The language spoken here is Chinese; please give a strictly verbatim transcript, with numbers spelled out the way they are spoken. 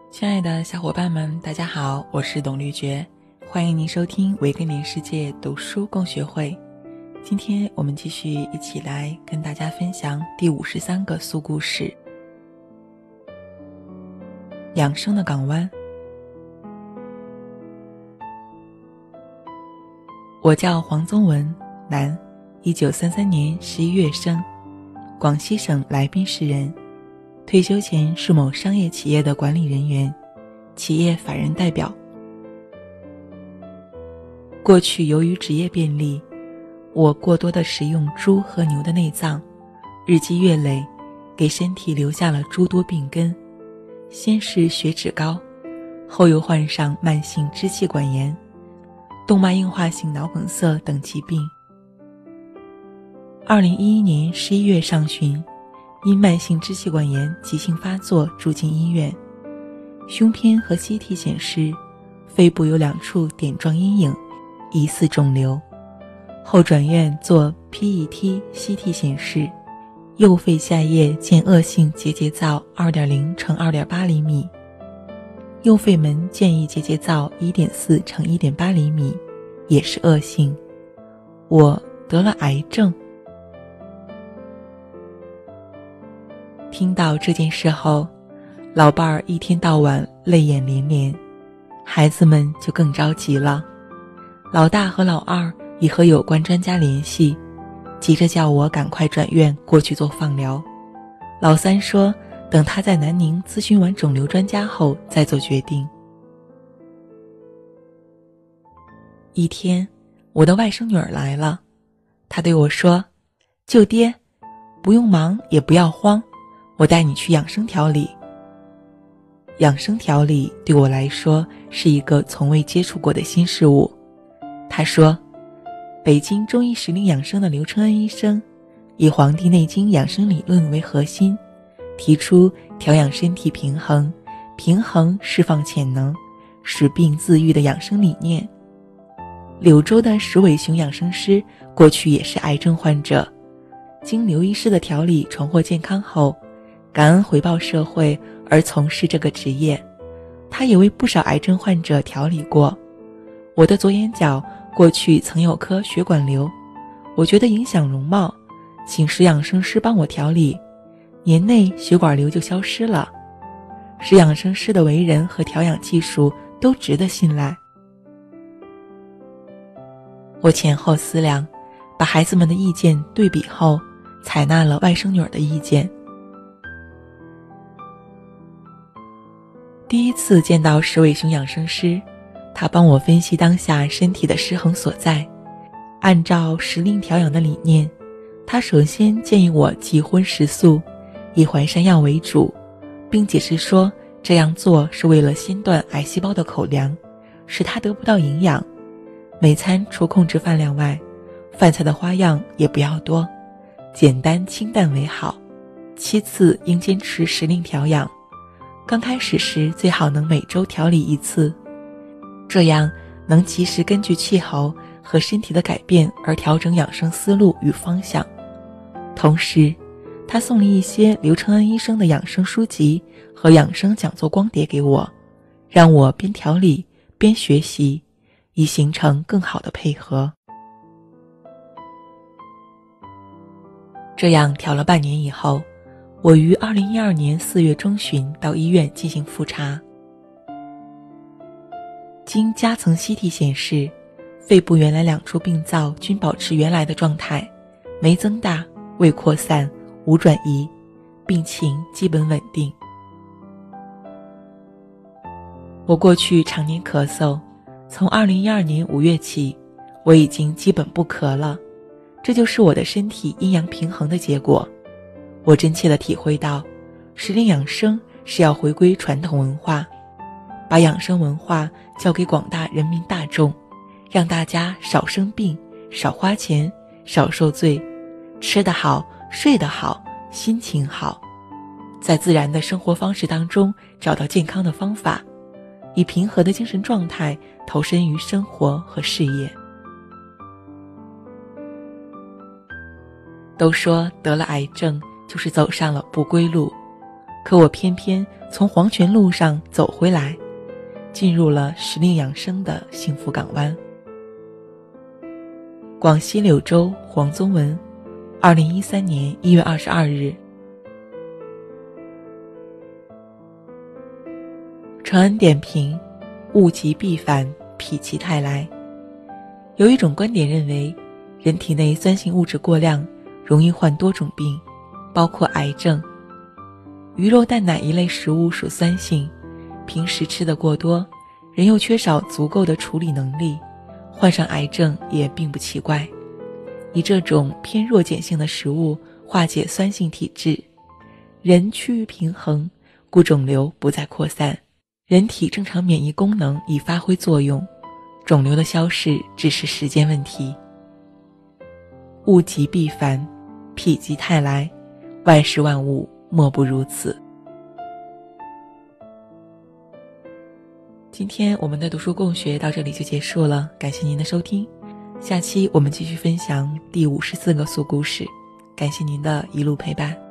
亲爱的小伙伴们，大家好，我是董绿觉，欢迎您收听维根林世界读书共学会。今天我们继续一起来跟大家分享第五十三个苏故事。养生的港湾。我叫黄宗文，男，一九三三年十一月生，广西省来宾市人。退休前是某商业企业的管理人员，企业法人代表。过去由于职业便利，我过多的食用猪和牛的内脏，日积月累，给身体留下了诸多病根。先是血脂高，后又患上慢性支气管炎、动脉硬化性脑梗塞等疾病。二零一一年十一月上旬，因慢性支气管炎急性发作住进医院，胸片和 C T 显示肺部有两处点状阴影，疑似肿瘤。后转院做 P E T、C T 显示右肺下叶见恶性结节灶 二点零乘二点八 厘米，右肺门建议结节灶 一点四乘一点八 厘米，也是恶性。我得了癌症。听到这件事后，老伴儿一天到晚泪眼连连，孩子们就更着急了。老大和老二已和有关专家联系，急着叫我赶快转院过去做放疗。老三说等他在南宁咨询完肿瘤专家后再做决定。一天，我的外甥女儿来了，她对我说：舅爹，不用忙也不要慌，我带你去养生调理。养生调理对我来说是一个从未接触过的新事物。他说，北京中医时令养生的刘承恩医生以《黄帝内经》养生理论为核心，提出调养身体平衡、平衡释放潜能、使病自愈的养生理念。柳州的石伟雄养生师过去也是癌症患者，经刘医师的调理重获健康后，感恩回报社会而从事这个职业。他也为不少癌症患者调理过。我的左眼角过去曾有颗血管瘤，我觉得影响容貌，请石养生师帮我调理，年内血管瘤就消失了。石养生师的为人和调养技术都值得信赖。我前后思量，把孩子们的意见对比后，采纳了外甥女儿的意见。第一次见到石伟雄养生师，他帮我分析当下身体的失衡所在。按照时令调养的理念，他首先建议我忌荤食素，以淮山药为主，并解释说这样做是为了先断癌细胞的口粮，使它得不到营养。每餐除控制饭量外，饭菜的花样也不要多，简单清淡为好。其次应坚持时令调养，刚开始时最好能每周调理一次，这样能及时根据气候和身体的改变而调整养生思路与方向。同时，他送了一些刘承恩医生的养生书籍和养生讲座光碟给我，让我边调理边学习，以形成更好的配合。这样调了半年以后，我于二零一二年四月中旬到医院进行复查。经夹层 C T 显示，肺部原来两处病灶均保持原来的状态，没增大，未扩散，无转移，病情基本稳定。我过去常年咳嗽，从二零一二年五月起，我已经基本不咳了，这就是我的身体阴阳平衡的结果。我真切地体会到，时令养生是要回归传统文化，把养生文化交给广大人民大众，让大家少生病、少花钱、少受罪，吃得好、睡得好、心情好，在自然的生活方式当中找到健康的方法，以平和的精神状态投身于生活和事业。都说得了癌症就是走上了不归路， 可我偏偏从黄泉路上走回来，进入了时令养生的幸福港湾。广西柳州黄宗文，二零一三年一月二十二日。长安点评：物极必反，否极泰来。有一种观点认为，人体内酸性物质过量容易患多种病，包括癌症。鱼肉蛋奶一类食物属酸性，平时吃得过多，人又缺少足够的处理能力，患上癌症也并不奇怪。以这种偏弱碱性的食物化解酸性体质，人趋于平衡，故肿瘤不再扩散，人体正常免疫功能已发挥作用，肿瘤的消逝只是时间问题。物极必反，否极泰来，万事万物莫不如此。今天我们的读书共学到这里就结束了，感谢您的收听。下期我们继续分享第五十四个素故事，感谢您的一路陪伴。